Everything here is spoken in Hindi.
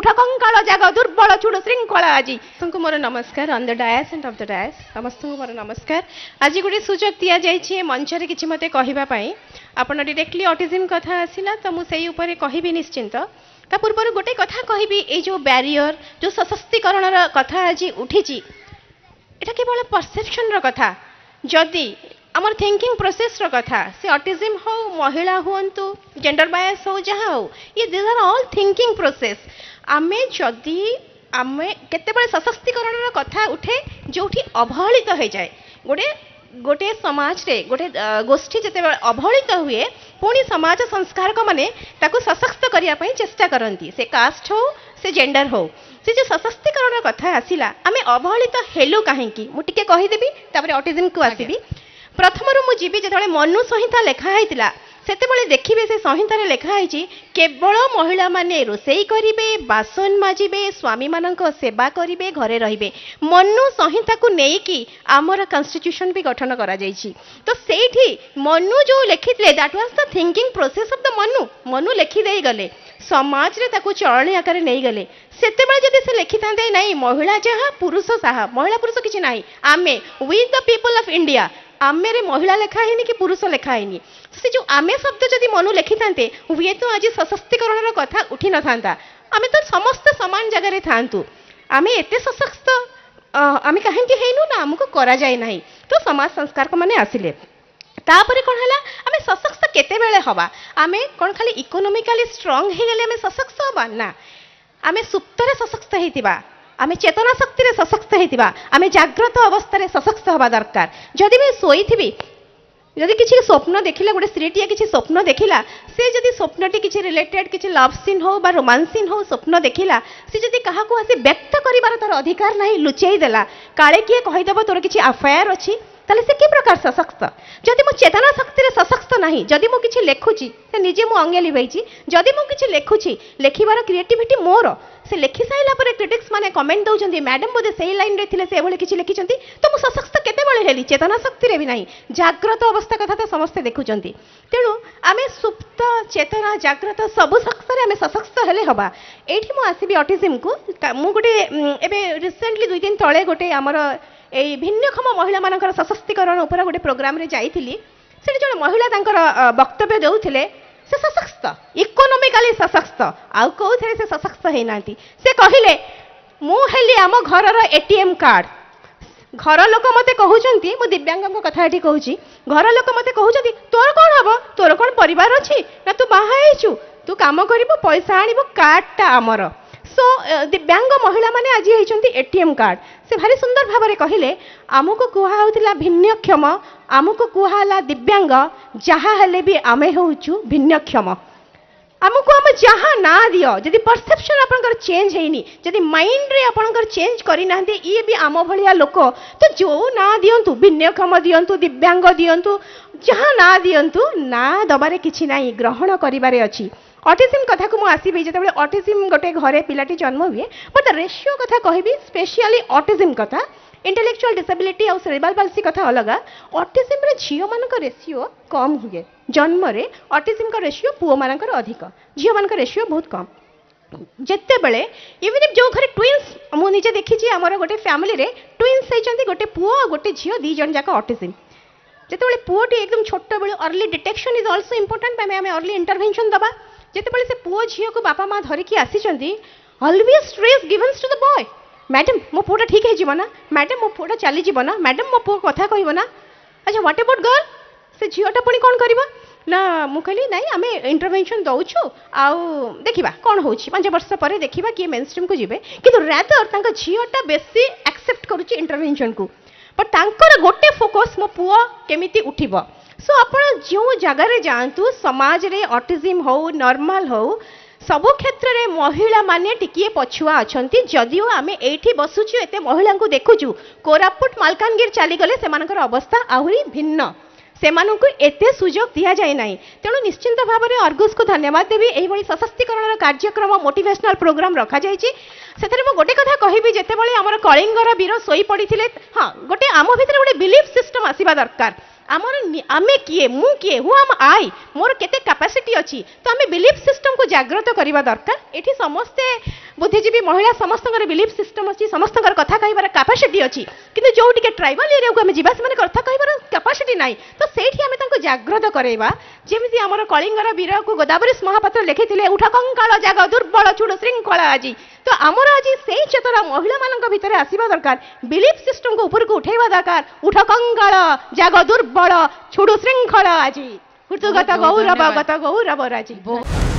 उठ कंकाल जाग दुर्बल चूड़ श्रृंखला आज सबको मोर नमस्कार on the dais and off the dais समस्त को मोर नमस्कार आज गोटे सुजोग दि जाइए मंच रे किछि मते कहवाई आपन डायरेक्टली ऑटिज्म कथा आसिला तो मुझे ऊपर कहबी निश्चिंत ता पूर्व गोटे कथा कहबी ए जो बैरियर जो सशक्तिकरण कथा आज उठी एटा केवल परसेप्शन कथा जदि आमर थिंकिंग प्रोसेस कथा से ऑटिज्म हो महिला हुंतु जेंडर बायस हो जहाँ हो ये this are all thinking process आमे जदि आमे केतेबेले सशक्तिकरण कथा उठे जोठी अवहेलित हो जाए गोटे गोटे समाज रे गोटे गोष्ठी जिते अवहेलित हुए पुणी समाज संस्कारक माने ताकू सशक्त करने पई चेष्टा करती से कास्ट हो से जेंडर हो से जो सशक्तिकरण कथा आसिला आमे अवहेलित हेलु कहीं मुझे कहीदेवी तापर ऑटिज्म को आसबि प्रथम मु जीवी जो मनु संहिता लेखाई सेतेबेले देखिबे से संहितार लेखाई केवल महिला माने रोषेई करिवे बासन माजिबे स्वामी मानक सेवा करिवे घरे रहिबे मनु संहिता को नेकी आमर कॉन्स्टिट्यूशन भी गठन करा जायछि तो सेठी मनु जो लिखितले that was the thinking process of the Manu लिखि देई गले समाज रे ताकू चलणी आकार नहीं गले सेतेबेले जदि से लिखि थांते नहीं महिला जहाँ पुरुष साहा महिला पुरुष किछि नाही आमे we the people of India आमे रे महिला लेखा है कि पुरुष लेखा है से जो आमे शब्द जदि मनु लिखि थांते हुए तो आज सशक्तिकरण कथा उठी न थांता आमे तो समस्त समान जगह थांतु आमे एते सशक्त आमे कहीं हेनु ना हमको करा जाए नहीं तो समाज संस्कार माने आसिले तापर कौन है आमे सशक्त केते बेले हवा आमे कौन खाली इकोनॉमिकली स्ट्रांग हे गले आमे सशक्त हवा ना आमे सुप्तरे सशक्त हेतिबा आमे चेतना शक्ति रे सशक्त हेतिबा आमे जागृत अवस्था रे सशक्त हवा दरकार जदि मैं सोई थी जदि किसी स्वप्न देखिला गोटे स्त्रीटिया किसी स्वप्न देखिला से जदि स्वप्नटी किसी रिलेटेड किसी लव सीन हो बा रोमांस सीन हो स्वप्न देखिला से जदि कहा को आसी व्यक्त करिवार तार अधिकार नहीं लुचेई देला काले किए कहिदब तोर किसी अफेयर अछि ताले से कि प्रकार सशक्त जदि मो चेतना शक्ति रे सशक्त नहीं जदि मो किछि लेखुची से निजे मो अंगे लिबैची जदि मो किछि लेखुची लेखिबार क्रिएटिविटी मोर से लिखि साइला पर क्रिटिक्स माने कमेंट दउचंदी मैडम बोधे सही लाइन रे थिले से एभले किछि लिखिचंती तो मो सशक्त केते बळे हेली चेतना शक्ति रे भी नहीं जागृत अवस्था कथा तो समस्त देखुचंती तेणु आमे सुप्त चेतना जागृत सब शक्त रे आमे सशक्त हेले हबा एठी मो आसीबी ऑटिज्म को मु गोटे एबे रिसेंटली 2 दिन तळे गोटे हमर एई भिन्नक्षम महिला मानकर सशक्तिकरण ऊपर गोटे प्रोग्राम रे जाइथिली से जने महिला तांकर वक्तव्य देउथिले से सशक्त इकोनॉमिकली सशक्त आउ कौ थे से सशक्त है नांती से कहिले मु हेली आम घर एटीएम कार्ड घर लोक मते कहउचंती मु दिव्यांग कथा एठी कहउची घर लोक मते कहउचंती तोर कोन हबो तोर कोन परिवार अछि ना तू बाहा आइछु तू काम करिबो पैसा आनिबो कार्ड ता हमर सो दिव्यांग महिला माने आज होती एटीएम कार्ड से भारी सुंदर भाव में कहले आमको कहला भिन्नक्षम आमको कहला दिव्यांग जहाँ हेले भी आमे होचु भिन्नक्षम आमको आम जहाँ ना दियो जदि परसेप्शन आपनकर चेंज हेनी जदि माइंड रे आपनकर चेंज करी नांदे ये भी आम भलिया लोक तो जो ना दियंतु भिन्नक्षम दियंतु दिव्यांग दियंतु जहाँ ना दियंतु ना दबारे किछि नाही ग्रहण करिबारे अछि ऑटिज्म कथा को आसबि जो ऑटिज्म गोटे घरे पिलाटी जन्म हुए बट रेशियो कथा कहबी स्पेशली ऑटिज्म कथा इंटेलेक्चुअल डिसेबिलिटी और सेरेब्रल पाल्सी कथा अलग ऑटिज्म रे झियो मानक रेशियो कम हुए जन्म रे ऑटिज्म का रेशियो पुओ मानकर अधिक झियो मानक रेशियो बहुत कम जिते बड़े इवन जो घरे ट्विन्स मु निजे देखी आमर गोटे फैमिली रे ट्विन्स होती गोटे पुओ और गोटे झियो दी जन जाक ऑटिज्म जिते पुओटी एकदम छोट बेलू early detection is also important आम अर्ली इंटरवेंशन दबा जिते से पुओ झील को बापा माँ धरिकी आसी always stress gives to the boy madam मो पुओटा ठीक है ना मैडम मो पुओटा चली ना मैडम मो पुओ कथा कह ना अच्छा व्हाट अबाउट गर्ल से झीलटा पुणी कौन कर ना मु कहली नाई आम इंटरवेंशन दौचु आउ देखा कौन हो 5 वर्ष पर देखा किए मेन स्ट्रीम को जीवे कि रैदर झीलटा बेसी एक्सेप्ट करुच्ची इंटरवेंशन को बट तांकर गोटे फोकस मो पुओ केमिति उठिबो सो आपण जो जगार जातु समाज रे ऑटिज्म हो नॉर्मल हो सबु क्षेत्र रे महिला माने टिकिए पछुआ अछंती जदियो आमे एठी बसुछु एते महिला को देखुछु कोरापुट मालकानगिर चली गले सेमानकर अवस्था आहुरी भिन्न सेमानकु एते सुजोग दिया जाय नाही तेणु निश्चिंत भाव में अर्गस को धन्यवाद देवी एही भली सशक्तिकरण कार्यक्रम मोटिवेशनल प्रोग्राम रखा जायछि सेथरे मो गोटे कथा कहिबी जेते बळे हमर कलिंगर वीर सोई पडिथिले हां गोटे आम भितर गोटे बिलीफ सिस्टम आसीबा दरकार आमर आमे किए मु किए हु आम आई मोर केते कैपेसिटी अछि तो आमे बिलीफ सिस्टम को जागृत करबा दरकार एठी समस्ते बुद्धिजीवी महिला समस्त बिलीफ सिस्टम अछि समस्त कथा कहबार कैपेसिटी अछि किंतु जो टिके ट्राइबल एरिया को आमे जिबा से माने कथा कहबार कैपेसिटी नाही तो सेठी आमे तांको जागृत करैबा जेमिति हमर कलिंगर वीर को गोदावरी महापात्र लिखिथिले उठ कंकाल जाग दुर्बल छुड़ श्रृंखला आजी तो आमर आज से चेतना महिला मान भितर आसवा दरकार बिलीफ सिस्टम को ऊपर को उठेवा दरकार उठ कंगाल जाग दुर्बल छुड़ श्रृंखला आज हुतुगत गौरव गत गौरव राजी।